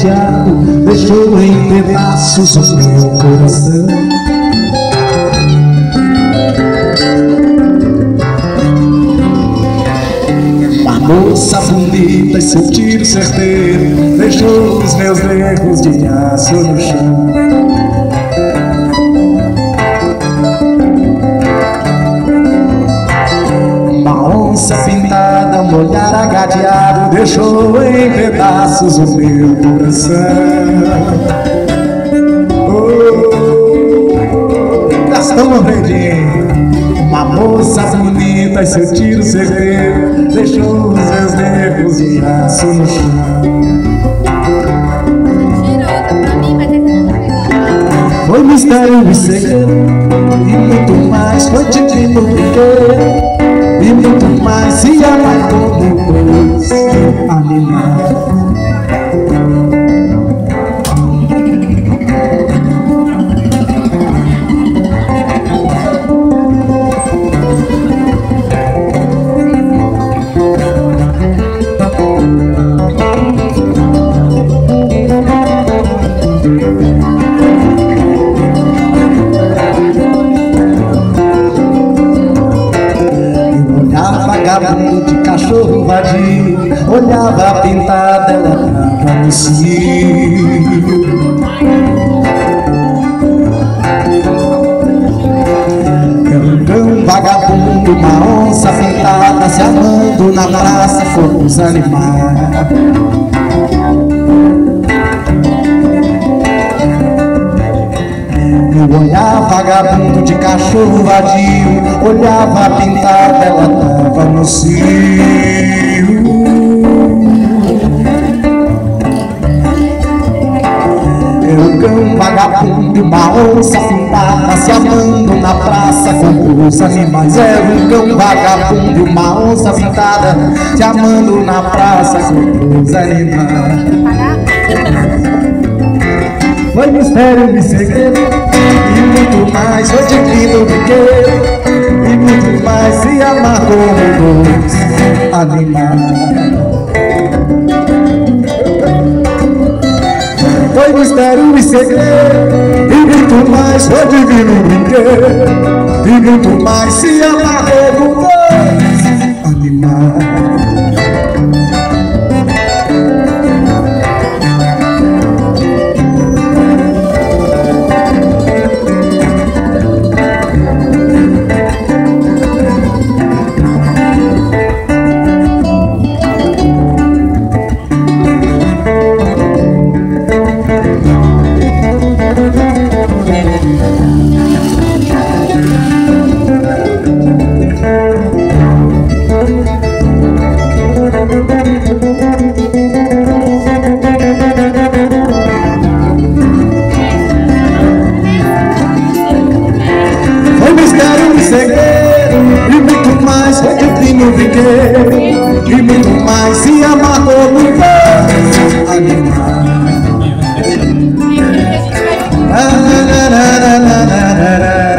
cadeado deixou em pedaços o meu coração. Uma moça bonita e seu tiro certeiro deixou os meus dedos de aço no chão. Onça pintada, um olhar agadeado deixou em pedaços o meu coração. Gastão Manfredinho. Uma moça bonita e seu tiro certeiro deixou os meus nervos de aço no chão. Foi mistério e segredo e muito mais, foi divino viver. E muito mais se amar como dois animais. Vagabundo de cachorro vadio, olhava a pintada, ela tava no cio. Era um cão vagabundo, uma onça pintada, se amando na praça como os animais. Eu olhava vagabundo de cachorro vadio, olhava a pintada, ela tava no cio. Eu cão vagabundo, uma onça pintada, se amando na praça com os animais. Era um cão vagabundo, uma onça pintada, se amando na praça com os animais. Foi mistério e segredo e muito mais, foi divino brinquedo e muito mais, se amar como dois animais. Foi mistério e segredo e muito mais, foi divino brinquedo e muito mais, se amar como dois animais. E muito mais, foi divino brinquedo e muito mais, se amar como dois animais.